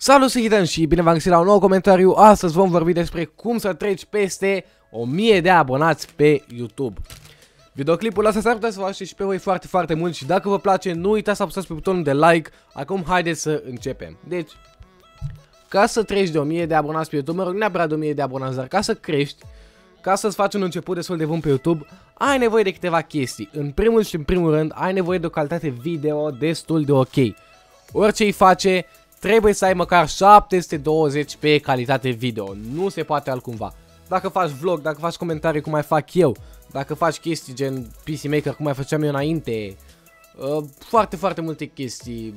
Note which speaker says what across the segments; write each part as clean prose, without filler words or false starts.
Speaker 1: Salut, sunt Hidan și bine v-am găsit la un nou comentariu. Astăzi vom vorbi despre cum să treci peste 1000 de abonați pe YouTube. Videoclipul ăsta s-ar putea să vă aștept și pe voi foarte mult și dacă vă place, nu uitați să apăsați pe butonul de like. Acum haideți să începem. Deci, ca să treci de 1000 de abonați pe YouTube, mă rog, neapărat de 1000 de abonați, dar ca să crești, ca să-ți faci un început destul de bun pe YouTube, ai nevoie de câteva chestii. În primul și în primul rând, ai nevoie de o calitate video destul de ok. Orice îi face, trebuie să ai măcar 720p calitate video. Nu se poate altcumva. Dacă faci vlog, dacă faci comentarii cum mai fac eu, dacă faci chestii gen PC Maker cum mai făceam eu înainte, foarte multe chestii,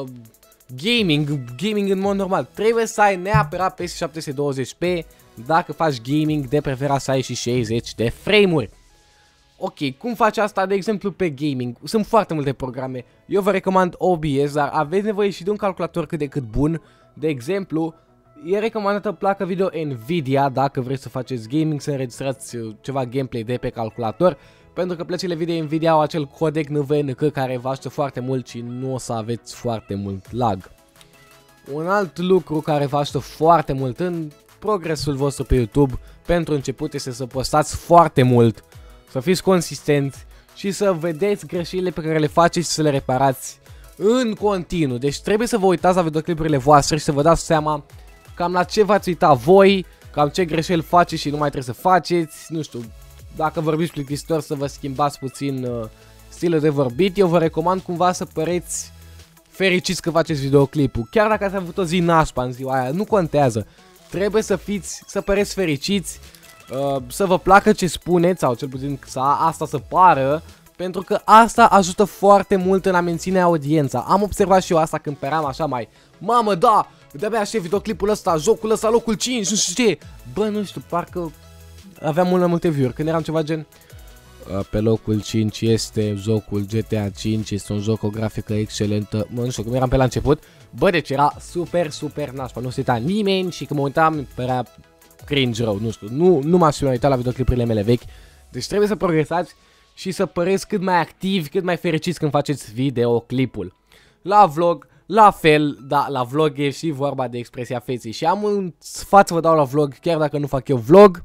Speaker 1: gaming în mod normal, trebuie să ai neapărat peste 720p. Dacă faci gaming, de preferat să ai și 60 de frame-uri. Ok, cum faci asta, de exemplu, pe gaming? Sunt foarte multe programe. Eu vă recomand OBS, dar aveți nevoie și de un calculator cât de cât bun. De exemplu, e recomandată placă video Nvidia dacă vreți să faceți gaming, să înregistrați ceva gameplay de pe calculator. Pentru că plăcile video Nvidia au acel codec NVNC care vă ajută foarte mult și nu o să aveți foarte mult lag. Un alt lucru care vă ajută foarte mult în progresul vostru pe YouTube pentru început este să postați foarte mult, să fiți consistenți și să vedeți greșelile pe care le faceți și să le reparați în continuu. Deci trebuie să vă uitați la videoclipurile voastre și să vă dați seama cam la ce v-ați uitat voi, cam ce greșeli faceți și nu mai trebuie să faceți. Nu știu, dacă vorbiți plictisitor, să vă schimbați puțin stilul de vorbit. Eu vă recomand cumva să păreți fericiți că faceți videoclipul. Chiar dacă ați avut o zi nașpa în ziua aia, nu contează. Trebuie să păreți fericiți, să vă placă ce spuneți, sau cel puțin asta să pară, pentru că asta ajută foarte mult în a menține audiența. Am observat și eu asta când peream așa mai, mamă, da, de-abia aștept videoclipul ăsta, jocul ăsta, locul 5, nu știu ce. Bă, nu știu, parcă aveam mult mai multe view-uri, când eram ceva gen, pe locul 5 este jocul GTA 5, este un joc cu o grafică excelentă, mă, nu știu, cum eram pe la început. Bă, deci era super nașpa, nu se uita nimeni și când mă uitam, părea cringe rău, nu știu, nu m-aș fi uitat la videoclipurile mele vechi. Deci trebuie să progresați și să păreți cât mai activi, cât mai fericiți când faceți videoclipul. La vlog, la fel, da, la vlog e și vorba de expresia feței și am un sfat să vă dau la vlog, chiar dacă nu fac eu vlog,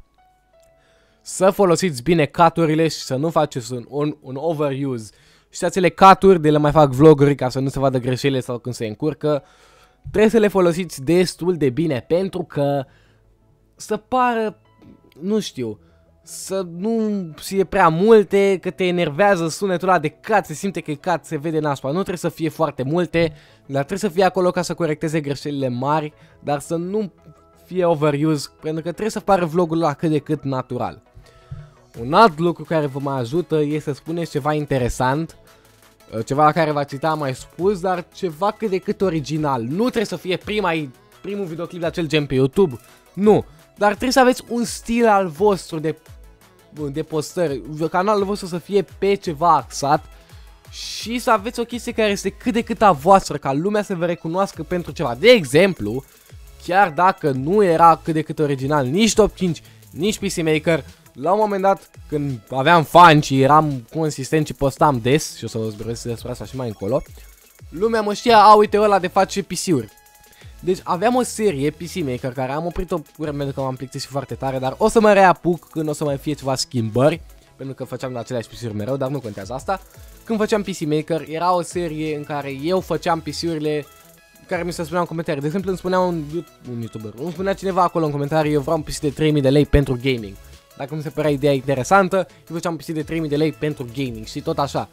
Speaker 1: să folosiți bine cut-urile și să nu faceți un overuse. Și acele cut-uri de le mai fac vloguri ca să nu se vadă greșelile sau când se încurcă, trebuie să le folosiți destul de bine pentru că să pară, nu știu, să nu fie prea multe, că te enervează sunetul ăla de cut, se simte că e cut, se vede nașpa. Nu trebuie să fie foarte multe, dar trebuie să fie acolo ca să corecteze greșelile mari, dar să nu fie overuse, pentru că trebuie să pară vlogul ăla cât de cât natural. Un alt lucru care vă mai ajută este să spuneți ceva interesant, ceva la care v-ați uitat, am mai spus, dar ceva cât de cât original. Nu trebuie să fie primul videoclip de acel gen pe YouTube, nu, dar trebuie să aveți un stil al vostru de postări, canalul vostru să fie pe ceva axat și să aveți o chestie care este cât de cât a voastră, ca lumea să vă recunoască pentru ceva. De exemplu, chiar dacă nu era cât de cât original nici Top 5, nici PC Maker, la un moment dat, când aveam fani și eram consistent și postam des, și o să vă vorbesc despre asta și mai încolo, lumea mă știa, a, uite ăla de face PC-uri. Deci aveam o serie PC Maker care am oprit-o pentru că m-am plictisit foarte tare, dar o să mă reapuc când o să mai fie ceva schimbări, pentru că făceam de aceleași PC-uri mereu, dar nu contează asta. Când făceam PC Maker, era o serie în care eu făceam PC-urile care mi se spuneau în comentarii. De exemplu, îmi spunea un YouTuber, îmi spunea cineva acolo în comentarii, eu vreau un PC de 3000 de lei pentru gaming. Dacă mi se părea ideea interesantă, eu făceam un PC de 3000 de lei pentru gaming și tot așa.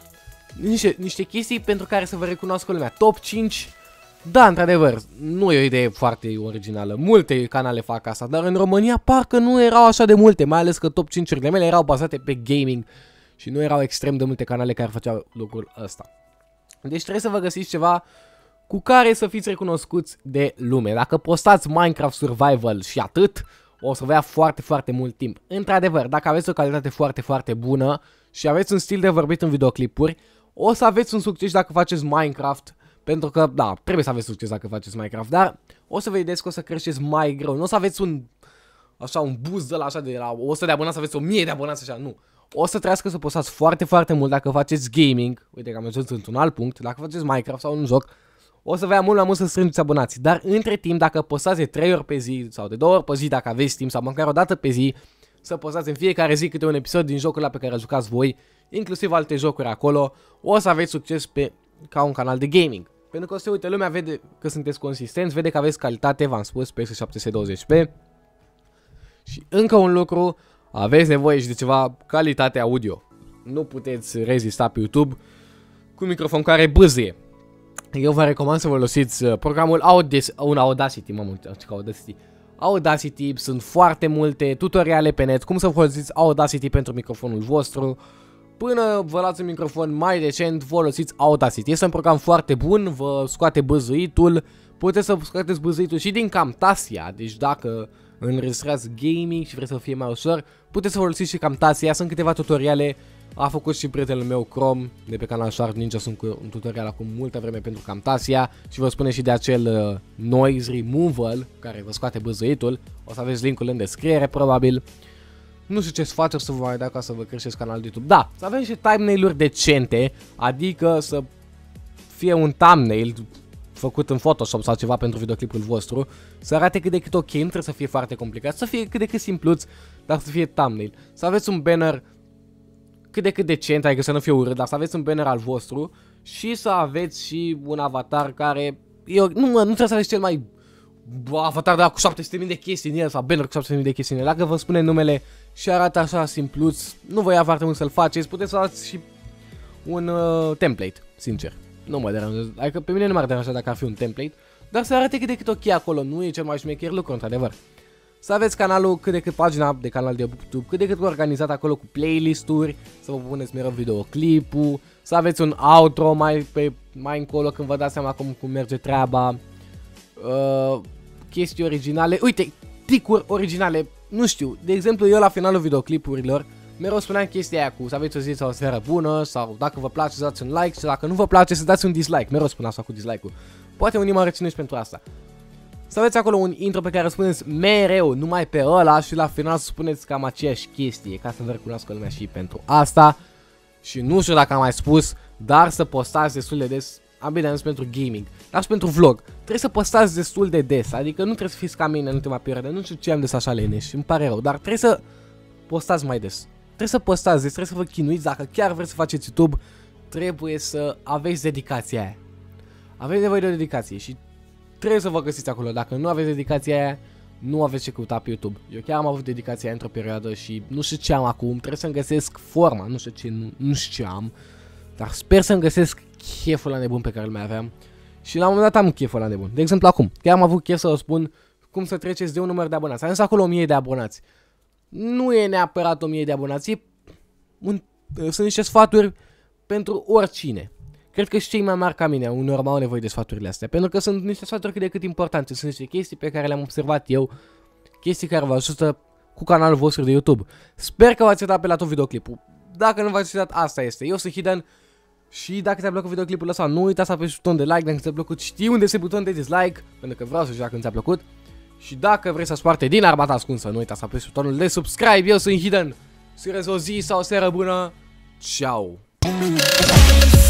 Speaker 1: Niște chestii pentru care să vă recunoască lumea. Top 5, da, într-adevăr, nu e o idee foarte originală. Multe canale fac asta, dar în România parcă nu erau așa de multe, mai ales că top 5-urile mele erau bazate pe gaming și nu erau extrem de multe canale care făceau lucrul ăsta. Deci trebuie să vă găsiți ceva cu care să fiți recunoscuți de lume. Dacă postați Minecraft Survival și atât, o să vă ia foarte mult timp. Într-adevăr, dacă aveți o calitate foarte bună și aveți un stil de vorbit în videoclipuri, o să aveți un succes dacă faceți Minecraft, pentru că, da, trebuie să aveți succes dacă faceți Minecraft, dar o să vedeți că o să creșteți mai greu. Nu o să aveți un boost de la așa de la 100 de abonați să aveți 1000 de abonați așa, nu. O să trească să postați foarte mult dacă faceți gaming. Uite că am ajuns într-un alt punct. Dacă faceți Minecraft sau un joc, o să vă ia mult mai mult să strângeți abonați. Dar între timp, dacă postați de 3 ori pe zi sau de 2 ori pe zi dacă aveți timp sau măcar o dată pe zi, să postați în fiecare zi câte un episod din jocul ăla pe care jucați voi, inclusiv alte jocuri acolo, o să aveți succes ca un canal de gaming. Pentru că o să uite, lumea vede că sunteți consistenți, vede că aveți calitate, v-am spus, pe 720p. Și încă un lucru, aveți nevoie și de ceva calitate audio. Nu puteți rezista pe YouTube cu microfon care bâzie. Eu vă recomand să folosiți programul Audacity, Audacity, sunt foarte multe tutoriale pe net, cum să folosiți Audacity pentru microfonul vostru. Până vă luați un microfon mai decent, folosiți Audacity. Este un program foarte bun, vă scoate bâzâitul, puteți să scoateți bâzâitul și din Camtasia, deci dacă înregistrați gaming și vreți să fie mai ușor, puteți să folosiți și Camtasia, sunt câteva tutoriale. A făcut și prietenul meu Chrome de pe canal Shark Ninja, sunt cu un tutorial acum multă vreme pentru Camtasia și vă spune și de acel noise removal care vă scoate bâzâitul. O să aveți linkul în descriere probabil. Nu știu ce sfaturi să vă mai dau ca să vă creșteți canalul de YouTube. Da, să avem și thumbnail-uri decente, adică să fie un thumbnail făcut în Photoshop sau ceva pentru videoclipul vostru, să arate cât de cât ok, nu trebuie să fie foarte complicat, să fie cât de cât simpluț, dar să fie thumbnail. Să aveți un banner cât de cât decent, adică să nu fie urât, dar să aveți un banner al vostru și să aveți și un avatar care, nu trebuie să aveți cel mai avatar de la cu 700.000 de chestii în el sau banner cu 700.000 de chestii în el. Dacă vă spune numele și arată așa simpluț, nu vă ia foarte mult să-l faceți, puteți să dați și un template, sincer. Nu mă deranjează, adică pe mine nu m-ar deranja dacă ar fi un template, dar să arate cât de cât ok acolo, nu e cel mai șmecher lucru, într-adevăr. Să aveți canalul cât de cât pagina de canal de YouTube, cât de cât organizat acolo cu playlist-uri, să vă puneți mereu videoclipul, să aveți un outro mai încolo când vă dați seama cum merge treaba, chestii originale, uite, ticuri originale, nu știu, de exemplu eu la finalul videoclipurilor mereu spuneam chestia aia cu să aveți o zi sau o seară bună sau dacă vă place să dați un like și dacă nu vă place să dați un dislike, mereu spun asta cu dislike-ul, poate unii mă rețineți pentru asta. Să aveți acolo un intro pe care spuneți mereu, numai pe ăla și la final să spuneți cam aceeași chestie, ca să vă recunoască lumea și pentru asta. Și nu știu dacă am mai spus, dar să postați destul de des, bine am zis pentru gaming, dar și pentru vlog. Trebuie să postați destul de des, adică nu trebuie să fiți ca mine în ultima perioadă, nu știu ce am des așa leneș, îmi pare rău, dar trebuie să postați mai des. Trebuie să postați des, trebuie să vă chinuiți, dacă chiar vreți să faceți YouTube, trebuie să aveți dedicația aia. Aveți nevoie de o dedicație și trebuie să vă găsiți acolo. Dacă nu aveți dedicația aia, nu aveți ce căuta pe YouTube. Eu chiar am avut dedicația aia într-o perioadă și nu știu ce am acum. Trebuie să-mi găsesc forma. Nu știu ce am. Dar sper să-mi găsesc cheful la nebun pe care îl mai aveam. Și la un moment dat am cheful la nebun. De exemplu acum. Chiar am avut chef să vă spun cum să treceți de un număr de abonați. Am zis acolo 1000 de abonați. Nu e neapărat 1000 de abonați. Sunt niște sfaturi pentru oricine. Cred că și cei mai mari ca mine uneori au nevoie de sfaturile astea, pentru că sunt niște sfaturi cât de cât importante, sunt niște chestii pe care le-am observat eu, chestii care vă ajută cu canalul vostru de YouTube. Sper că v-ați uitat pe la tot videoclipul. Dacă nu v-ați uitat, asta este. Eu sunt Hidden și dacă ți-a plăcut videoclipul ăsta, nu uita să apeși butonul de like, dacă ți-a plăcut știi unde este butonul de dislike, pentru că vreau să joc când ți-a plăcut. Și dacă vrei să-ți parte din armata ascunsă, nu uita să apeși butonul de subscribe. Eu sunt Hidden. Să urez o zi sau o seară bună. Ciao.